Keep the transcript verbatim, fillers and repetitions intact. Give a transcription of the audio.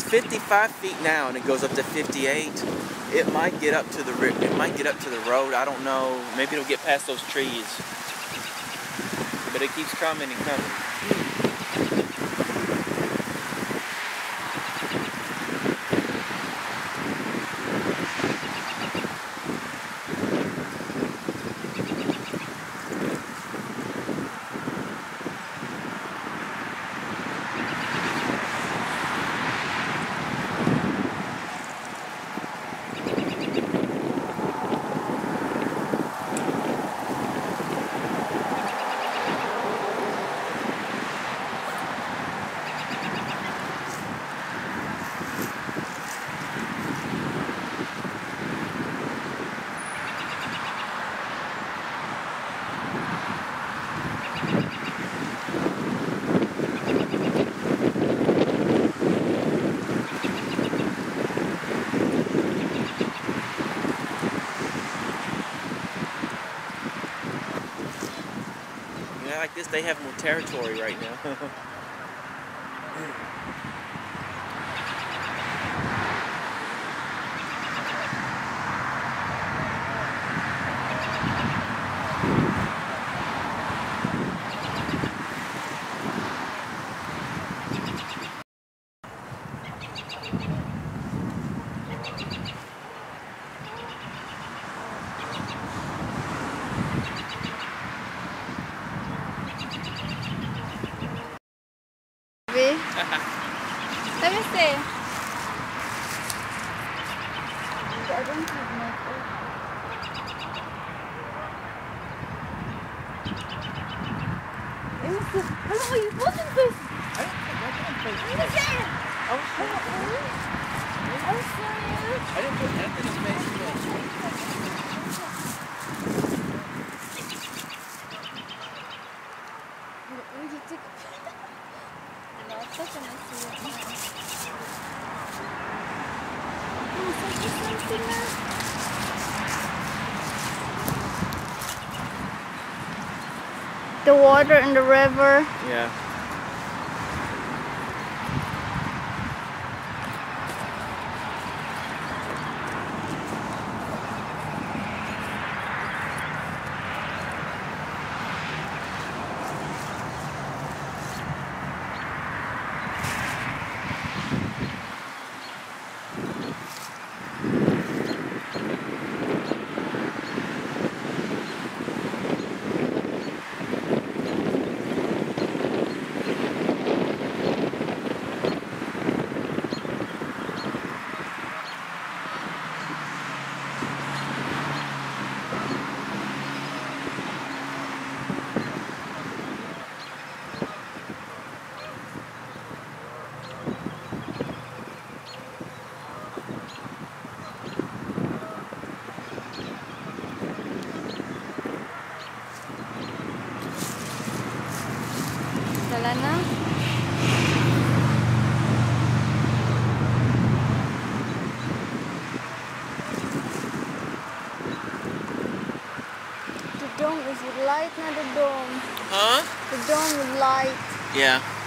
fifty-five feet now, and it goes up to fifty-eight. It might get up to the it might get up to the road. I don't know. Maybe it'll get past those trees. But it keeps coming and coming. Like this, they have more territory right now. Let me see. I don't have my phone. Let me see. Hello, are you watching this? I don't think I didn't put Let me see. Oh, shit. I'm serious. I didn't put nothing in Facebook. Will you take a no, such a nice video. The water in the river. Yeah. Wala na. The dome is with light, not the dome. Huh? The dome with light. Yeah.